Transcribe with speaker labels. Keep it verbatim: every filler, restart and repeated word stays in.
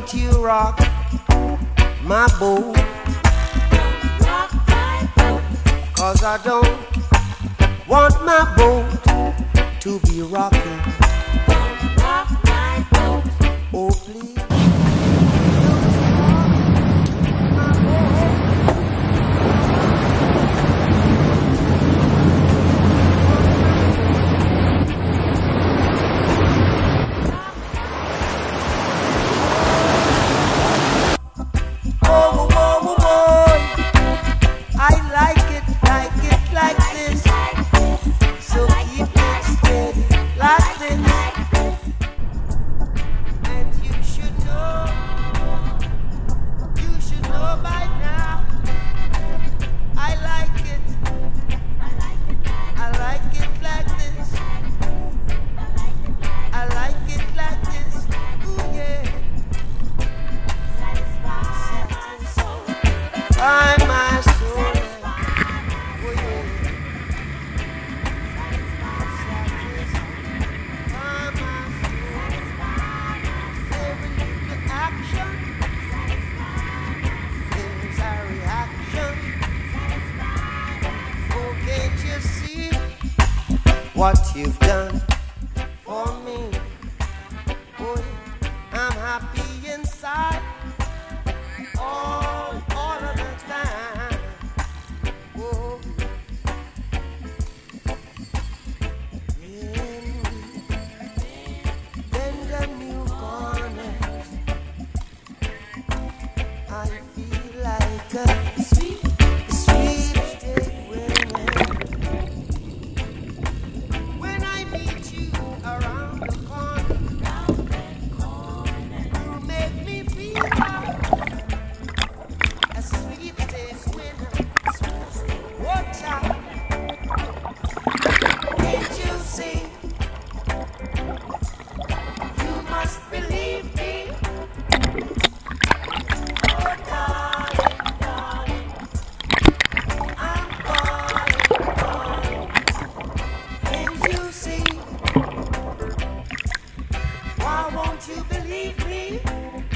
Speaker 1: don't you rock my boat?
Speaker 2: Rock my boat.
Speaker 1: Cause I don't want my boat to be rocking.
Speaker 2: Don't rock my boat.
Speaker 1: Oh please. Oh, oh, oh, oh, I like it, like it, like this. So keep it steady, like this. And you should know, you should know by now. I like it, I like it like this. I like it like this. Ooh yeah. Find my soul. Oh, yeah. Find my soul. Every little action is a reaction. Oh, can't you see what you've done for me? Oh, I'm happy inside. All, all of the time. Whoa. When we bend the new corners, I feel like a sweet, sweepstake winner. When I meet you around the corner, you make me feel like a sweepstakes winner. Watch out. Can't you see? You must believe me. Oh, darling, darling, I'm calling, calling. Can't you see? Why won't you believe me?